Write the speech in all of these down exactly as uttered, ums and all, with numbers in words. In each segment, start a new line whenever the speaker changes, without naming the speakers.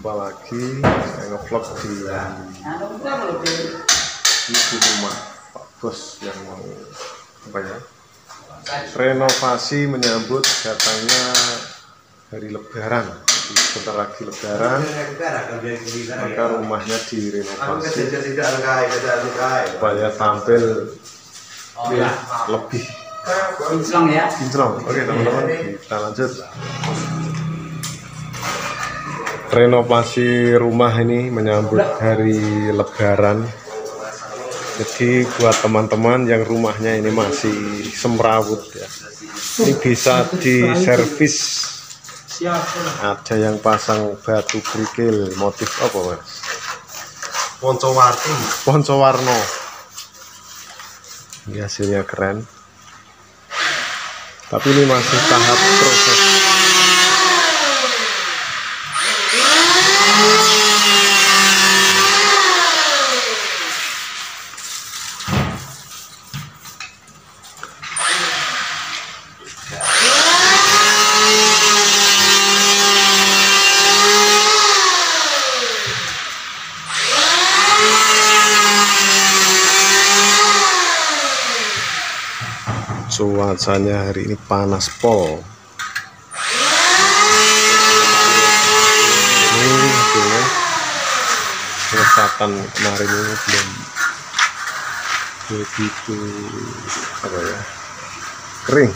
Jumpa lagi, saya ngevlog di di rumah Pak Bos yang mau apa ya, renovasi menyambut datangnya hari Lebaran. Jadi sebentar lagi Lebaran, maka rumahnya direnovasi supaya tampil lebih
kinclong ya.
kinclong. Oke teman-teman, kita lanjut. Renovasi rumah ini menyambut hari Lebaran. Jadi buat teman-teman yang rumahnya ini masih semrawut ya, ini bisa diservis. Ada yang pasang batu kerikil motif apa mas?
Poncowarti.
Poncowarno. Ini hasilnya keren. Tapi ini masih tahap proses. Cuacanya hari ini panas pol. Ini hasilnya pengecatan kemarin ini belum begitu apa ya, kering.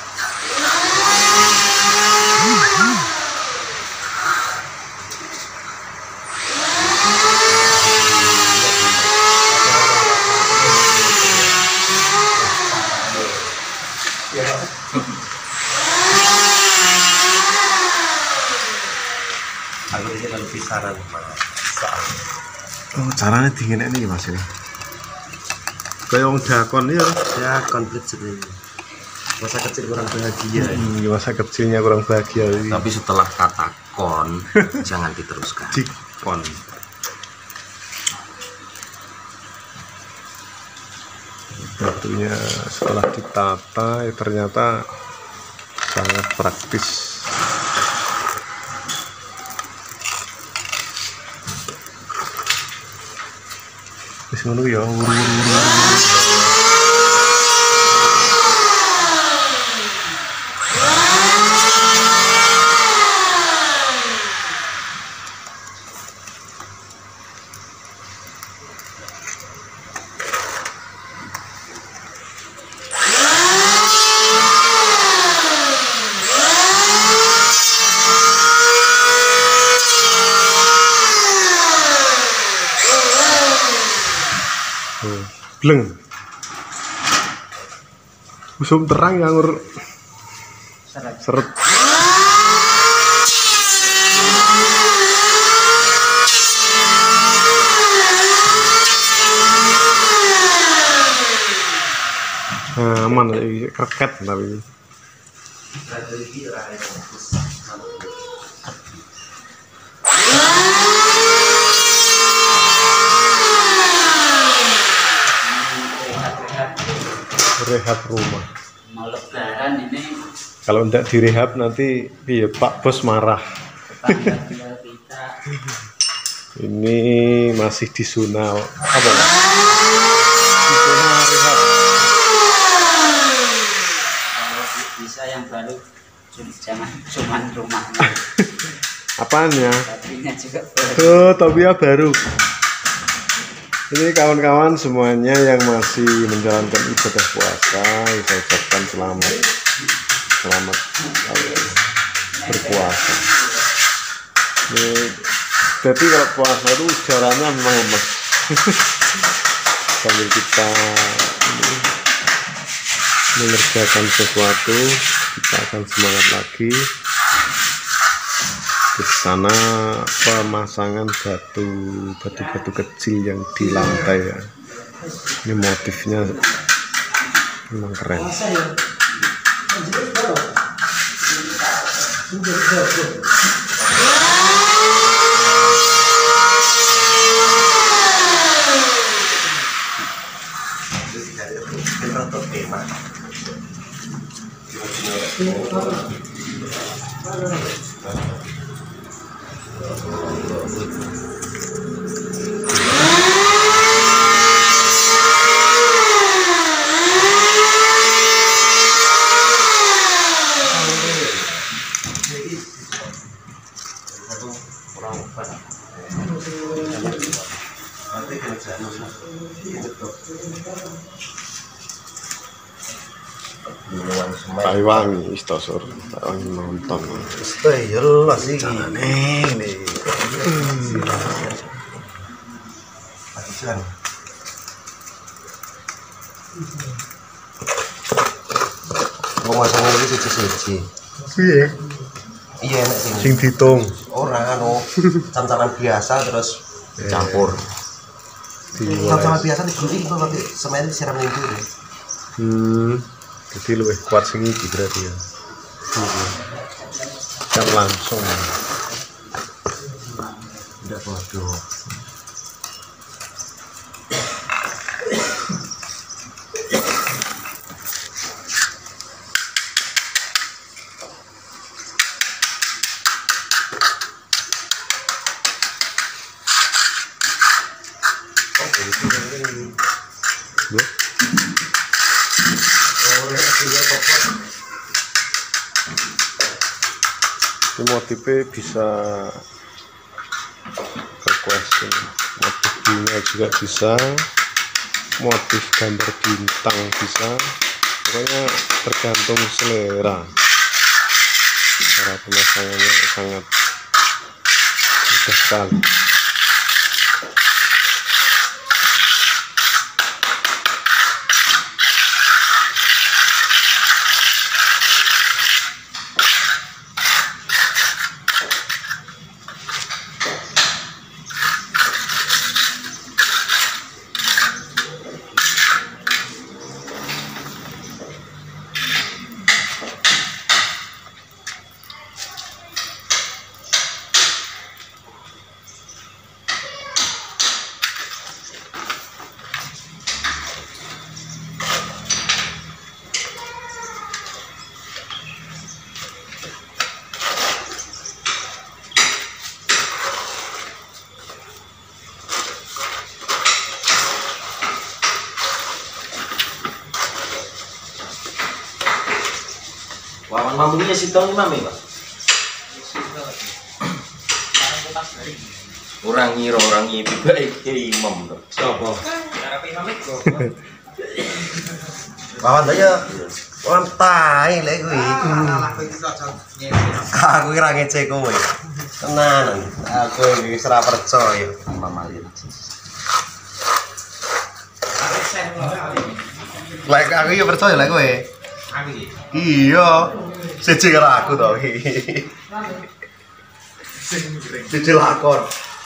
Aku ini kan pisaran soal.
Oh, caranya dingin ini mas ini. Kayak wong dakon ya.
Ya konflik sebenarnya. Masa kecil kurang bahagia.
Hmm, masa kecilnya kurang bahagia. Ini.
Tapi setelah kata kon, jangan diteruskan.
Dikon. Batunya setelah ditata ya ternyata sangat praktis. Wis ngono ya, wuru-wuru. Bleng. Usum terang yang ngur
Seret.
seret. Nah, aman lagi kreket tapi. Rehab rumah.
Mau Lebaran ini
Kalau tidak direhab nanti iya, Pak Bos marah.
tetangga tinggal kita.
Ini masih di zona apa? Pak? Di zona rehab.
Kalau bisa yang baru jangan cuman rumahnya,
Apanya?
tapinya juga baru.
Tuh, Tobia baru. Ini kawan-kawan semuanya yang masih menjalankan ibadah puasa, saya ucapkan selamat, selamat berpuasa. Ini, jadi kalau puasa itu ujarannya memang lemes. Sambil kita ini, mengerjakan sesuatu, kita akan semangat lagi. Di sana pemasangan batu batu-batu kecil yang di lantai ya. Ini motifnya memang keren. Taiwan istasur, Taiwan nonton.
Stay jelas sih.
Nih, nih.
Pasian. Mau masang lagi suci-suci.
Iya.
Iya enak sih.
Sing ditung.
Orang anu cam-caman biasa terus
Campur.
cam-caman biasa digulung itu nanti semen disiram minggu deh.
Hmm. Jadi luwih kuat sing iki berarti ya. Kan langsung.
Tidak bodoh.
Ya. Ini motifnya bisa request motif bunga juga bisa, motif gambar bintang bisa, pokoknya tergantung selera. Cara pemasangannya sangat mudah sekali.
Wawan mampunya si tahun mami pak. Orang ngira orang ngipi baik ke imam tuh. Siapa? Wawan aja. Orang tai lagi gue. Aku kira ngecek gue. Tenan. Aku ini serah percaya. Mamalin. Like aku ya percaya lah gue. Iya, siji karo aku to iki. Siji lakon.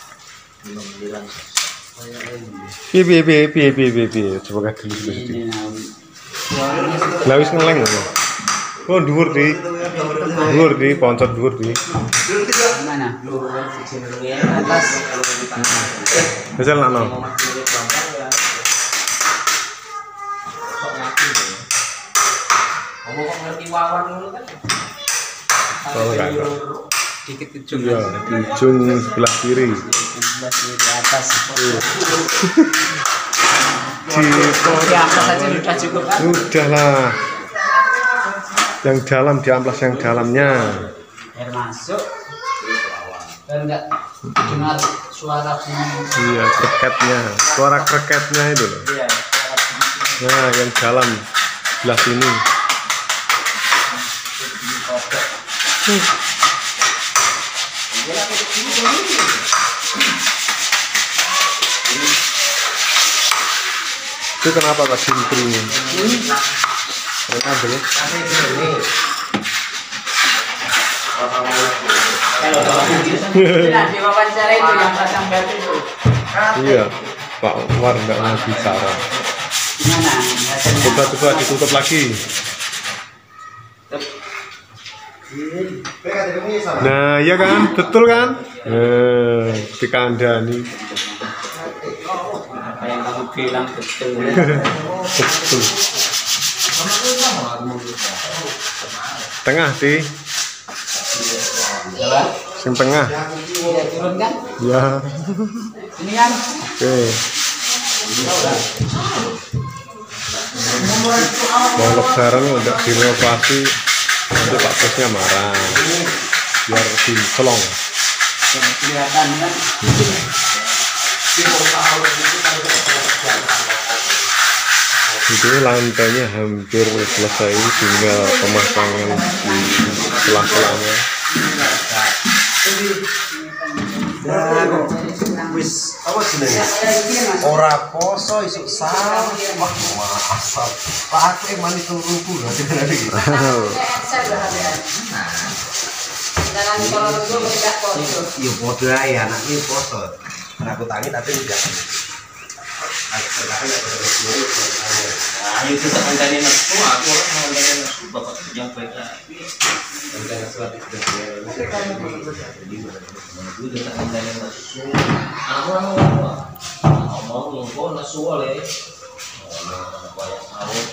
Piye piye piye piye piye piye piye coba kadul dulu. Lah wis ngeleng lho. Oh dhuwur di. Dhuwur di, poncot dhuwur di.
Mana? Atas.
Misal nakno.
Kamu kok ngerti wawan dulu kan?
Kalau enggak ada.
Dikit ujung.
Iya, di ujung sebelah kiri.
Sebelah kiri atas.
Di
Di atas aja udah cukup kan?
udah lah. Yang dalam di amplas yang dalamnya.
Air masuk. Dan enggak dengar suara bunyi.
Iya, kreketnya. Suara kreketnya itu loh.
Iya, suara bunyi.
Nah, yang dalam sebelah sini. Itu kenapa Pak Simpri? Kenapa ya?
Nah, di wawancara itu yang pasang batu itu.
Iya, Pak Umar nggak mau bicara.
Gimana?
Coba-coba ditutup lagi. Nah, iya kan? Betul kan? Eh, dikandani.
Apa yang kamu bilang betul.
Betul. Tengah di Sing tengah.
Ya turun kan?
Ya.
Ini kan?
Oke. Mau lebaran udah direnovasi, nanti Pak Bosnya marah. Biar diselong.
Yang kelihatan kan?
Itu lantainya hampir selesai, tinggal pemasangan di selah-selahnya.
Wis apa jenenge? Ora poso isuk sahur. Wah, maaf. Pak aku emang itu rubuh lho jenenge iki. Yo podo ae anak iki poso. Aku tangi tapi tidak.
Nah, itu tak kandani nafsu, aku orang mau kandani nafsu, bapak yang baik lagi. Kandani suatu sebenarnya, itu tak kandani nafsu. Aku orang mau, mau ngomong nafsu oleh, banyak sahur.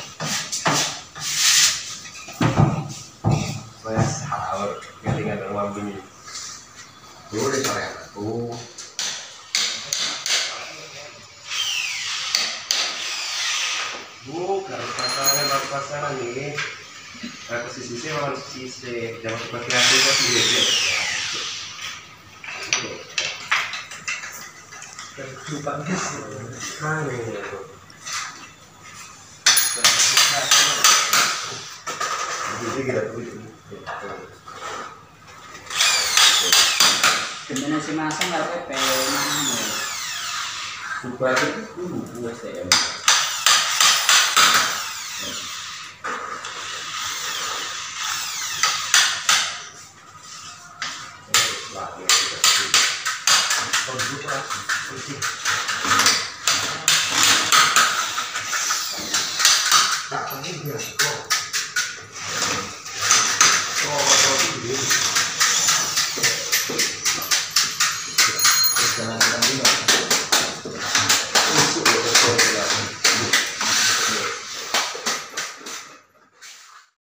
Saya sahur, kelingan ruang ini. Yo udah sore aku. Bu, harus pasangan, harus pasangan nih. Aku sisi-sisi, orang sisi. Jangan seperti aku, kok sendiri. Kehidupannya sih. Jadi kita tuh.
Sebenarnya si masa nggak P P mana?
Super itu dulu S T M.
Wah, ini kita sih. Kalau dulu kan,